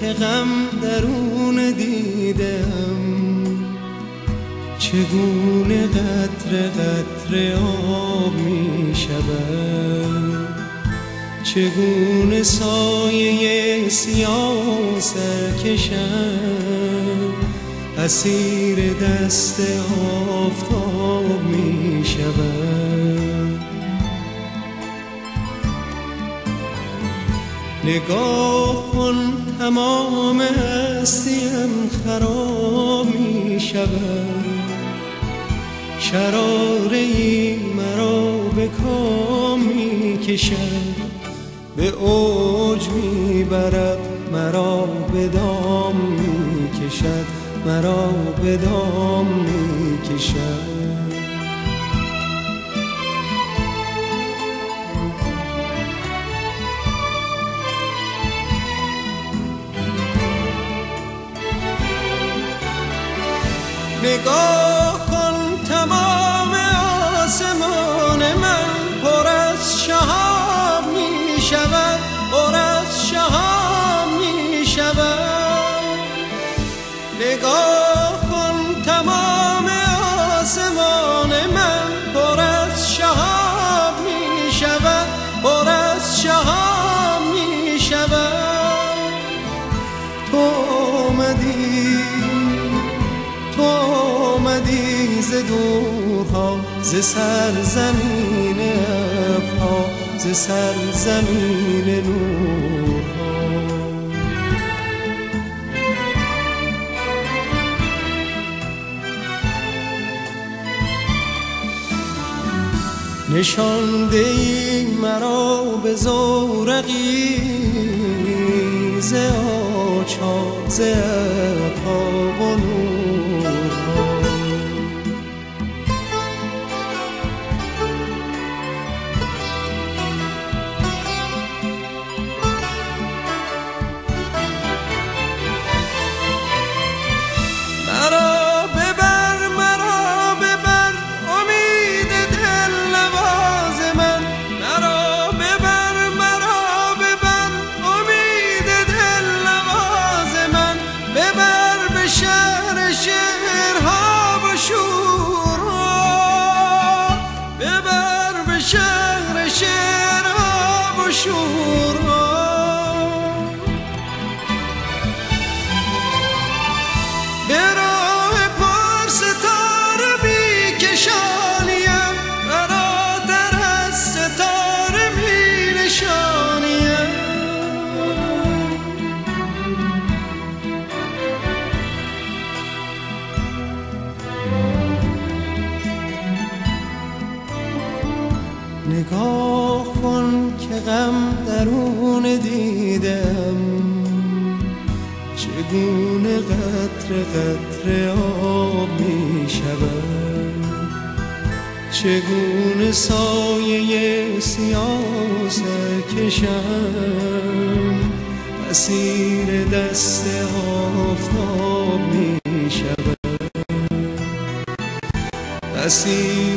که غم درون دیدم، چگونه قطره قطره آب می شود، چگونه سایه سیاه سرکشم اسیر دست آفتاب می شود. نگاه کن تمام هستیم خراب می شود، شراره‌ای مرا به کام می کشد، به اوج می برد مرا به دام می کشد، مرا به دام می کشد. نگاه کن تمام آسمان من پر از شهاب می شود، پر از شهاب می شود. نگاه کن تمام آسمان من پر از شهاب می شود، پر از شهاب می شود. تو آمدی ز دورها، ز سرزمین ابرها، ز سرزمین نورها. نشانده ای مرا به زورقی ز آچار، ز ابرها و نورها. نگاه کن که غم درون دیدم، چگونه قطره قطره آب می شود، چگونه سایه سیاه سرکشم اسیر دست آفتاب می شود، اسیر